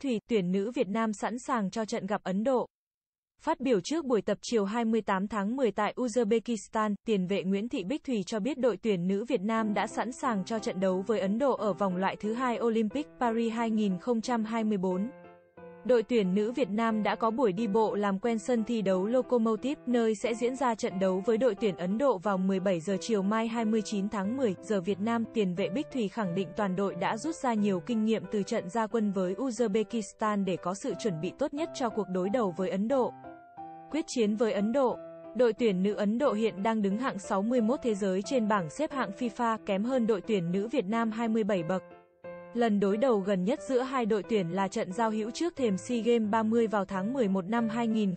Thùy, tuyển nữ Việt Nam sẵn sàng cho trận gặp Ấn Độ. Phát biểu trước buổi tập chiều 28 tháng 10 tại Uzbekistan, tiền vệ Nguyễn Thị Bích Thùy cho biết đội tuyển nữ Việt Nam đã sẵn sàng cho trận đấu với Ấn Độ ở vòng loại thứ 2 Olympic Paris 2024. Đội tuyển nữ Việt Nam đã có buổi đi bộ làm quen sân thi đấu Locomotive, nơi sẽ diễn ra trận đấu với đội tuyển Ấn Độ vào 17 giờ chiều mai 29 tháng 10 giờ Việt Nam. Tiền vệ Bích Thùy khẳng định toàn đội đã rút ra nhiều kinh nghiệm từ trận ra quân với Uzbekistan để có sự chuẩn bị tốt nhất cho cuộc đối đầu với Ấn Độ. Quyết chiến với Ấn Độ. Đội tuyển nữ Ấn Độ hiện đang đứng hạng 61 thế giới trên bảng xếp hạng FIFA, kém hơn đội tuyển nữ Việt Nam 27 bậc. Lần đối đầu gần nhất giữa hai đội tuyển là trận giao hữu trước thềm SEA Games 30 vào tháng 11 năm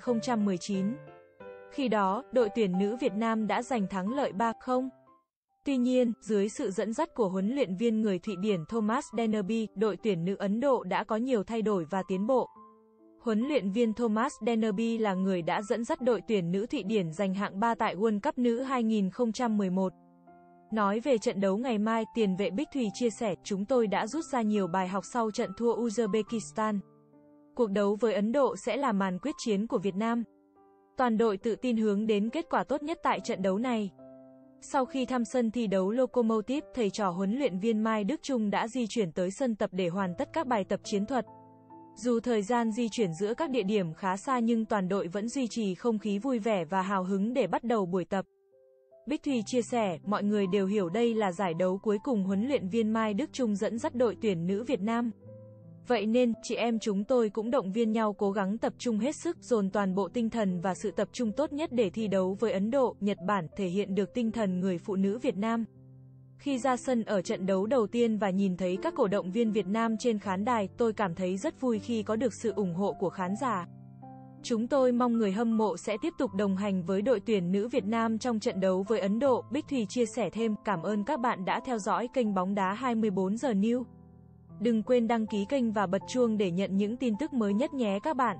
2019. Khi đó, đội tuyển nữ Việt Nam đã giành thắng lợi 3-0. Tuy nhiên, dưới sự dẫn dắt của huấn luyện viên người Thụy Điển Thomas Dennerby, đội tuyển nữ Ấn Độ đã có nhiều thay đổi và tiến bộ. Huấn luyện viên Thomas Dennerby là người đã dẫn dắt đội tuyển nữ Thụy Điển giành hạng 3 tại World Cup nữ 2011. Nói về trận đấu ngày mai, tiền vệ Bích Thùy chia sẻ, chúng tôi đã rút ra nhiều bài học sau trận thua Uzbekistan. Cuộc đấu với Ấn Độ sẽ là màn quyết chiến của Việt Nam. Toàn đội tự tin hướng đến kết quả tốt nhất tại trận đấu này. Sau khi thăm sân thi đấu Locomotive, thầy trò huấn luyện viên Mai Đức Chung đã di chuyển tới sân tập để hoàn tất các bài tập chiến thuật. Dù thời gian di chuyển giữa các địa điểm khá xa nhưng toàn đội vẫn duy trì không khí vui vẻ và hào hứng để bắt đầu buổi tập. Bích Thùy chia sẻ, mọi người đều hiểu đây là giải đấu cuối cùng huấn luyện viên Mai Đức Chung dẫn dắt đội tuyển nữ Việt Nam. Vậy nên, chị em chúng tôi cũng động viên nhau cố gắng tập trung hết sức, dồn toàn bộ tinh thần và sự tập trung tốt nhất để thi đấu với Ấn Độ, Nhật Bản, thể hiện được tinh thần người phụ nữ Việt Nam. Khi ra sân ở trận đấu đầu tiên và nhìn thấy các cổ động viên Việt Nam trên khán đài, tôi cảm thấy rất vui khi có được sự ủng hộ của khán giả. Chúng tôi mong người hâm mộ sẽ tiếp tục đồng hành với đội tuyển nữ Việt Nam trong trận đấu với Ấn Độ. Bích Thùy chia sẻ thêm, cảm ơn các bạn đã theo dõi kênh Bóng đá 24 giờ News. Đừng quên đăng ký kênh và bật chuông để nhận những tin tức mới nhất nhé các bạn.